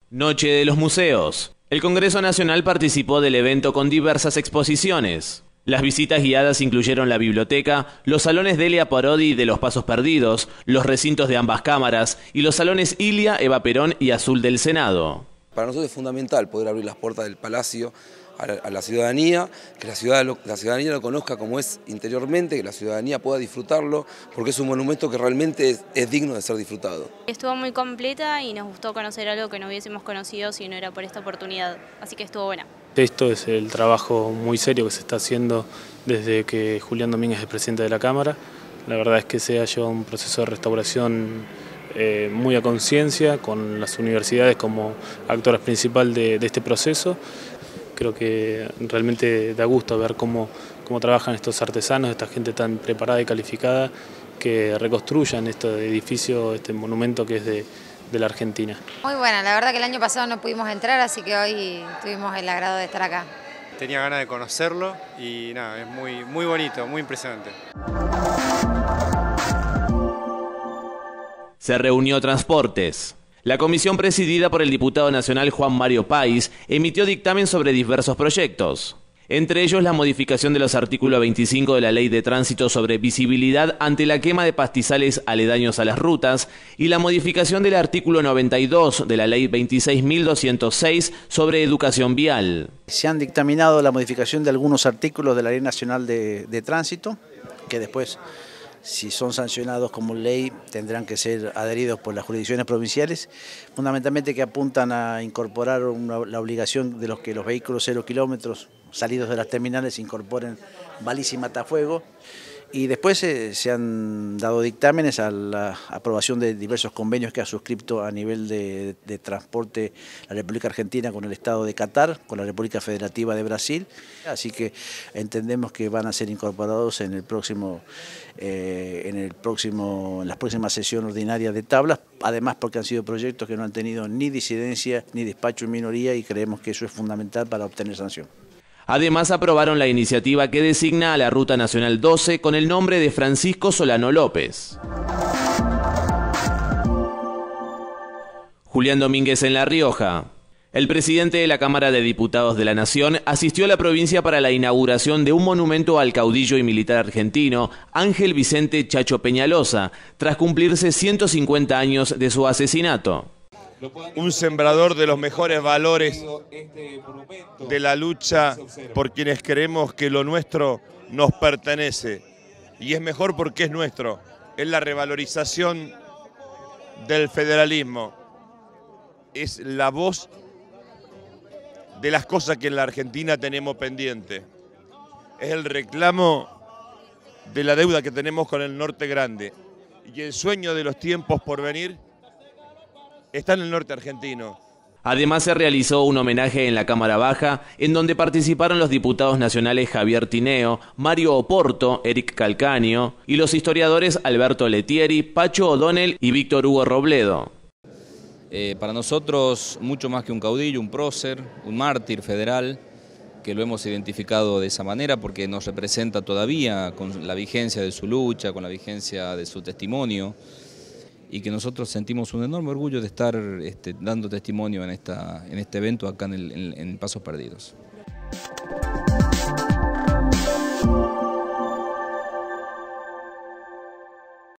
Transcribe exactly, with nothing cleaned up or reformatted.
Noche de los museos. El Congreso Nacional participó del evento con diversas exposiciones. Las visitas guiadas incluyeron la biblioteca, los salones Delia Parodi de los Pasos Perdidos, los recintos de ambas cámaras y los salones Ilia, Eva Perón y Azul del Senado. Para nosotros es fundamental poder abrir las puertas del Palacio a la, a la ciudadanía, que la, ciudad, la ciudadanía lo conozca como es interiormente, que la ciudadanía pueda disfrutarlo, porque es un monumento que realmente es, es digno de ser disfrutado. Estuvo muy completa y nos gustó conocer algo que no hubiésemos conocido si no era por esta oportunidad, así que estuvo buena. Esto es el trabajo muy serio que se está haciendo desde que Julián Domínguez es presidente de la Cámara. La verdad es que se ha llevado un proceso de restauración eh, muy a conciencia, con las universidades como actores principales de, de este proceso. Creo que realmente da gusto ver cómo, cómo trabajan estos artesanos, esta gente tan preparada y calificada, que reconstruyan este edificio, este monumento que es de, de la Argentina. Muy buena, la verdad que el año pasado no pudimos entrar, así que hoy tuvimos el agrado de estar acá. Tenía ganas de conocerlo y nada, es muy, muy bonito, muy impresionante. Se reunió Transportes. La comisión presidida por el diputado nacional Juan Mario Páez emitió dictamen sobre diversos proyectos. Entre ellos la modificación de los artículos veinticinco de la Ley de Tránsito sobre visibilidad ante la quema de pastizales aledaños a las rutas y la modificación del artículo noventa y dos de la Ley veintiséis mil doscientos seis sobre educación vial. Se han dictaminado la modificación de algunos artículos de la Ley Nacional de, de Tránsito, que después, si son sancionados como ley, tendrán que ser adheridos por las jurisdicciones provinciales, fundamentalmente que apuntan a incorporar una, la obligación de los que los vehículos cero kilómetros salidos de las terminales incorporen baliza y matafuego. Y después eh, se han dado dictámenes a la aprobación de diversos convenios que ha suscrito a nivel de, de transporte la República Argentina con el Estado de Qatar, con la República Federativa de Brasil. Así que entendemos que van a ser incorporados en el próximo, eh, en el próximo, en la próxima sesión ordinaria de tablas. Además, porque han sido proyectos que no han tenido ni disidencia ni despacho en minoría y creemos que eso es fundamental para obtener sanción. Además aprobaron la iniciativa que designa a la Ruta Nacional doce con el nombre de Francisco Solano López. Julián Domínguez en La Rioja. El presidente de la Cámara de Diputados de la Nación asistió a la provincia para la inauguración de un monumento al caudillo y militar argentino Ángel Vicente Chacho Peñalosa, tras cumplirse ciento cincuenta años de su asesinato. Un sembrador de los mejores valores de la lucha por quienes creemos que lo nuestro nos pertenece. Y es mejor porque es nuestro. Es la revalorización del federalismo. Es la voz de las cosas que en la Argentina tenemos pendiente. Es el reclamo de la deuda que tenemos con el norte grande. Y el sueño de los tiempos por venir está en el norte argentino. Además se realizó un homenaje en la Cámara Baja, en donde participaron los diputados nacionales Javier Tineo, Mario Oporto, Eric Calcaño y los historiadores Alberto Letieri, Pacho O'Donnell y Víctor Hugo Robledo. Eh, para nosotros, mucho más que un caudillo, un prócer, un mártir federal, que lo hemos identificado de esa manera porque nos representa todavía con la vigencia de su lucha, con la vigencia de su testimonio, y que nosotros sentimos un enorme orgullo de estar este, dando testimonio en, esta, en este evento acá en, el, en, en Pasos Perdidos.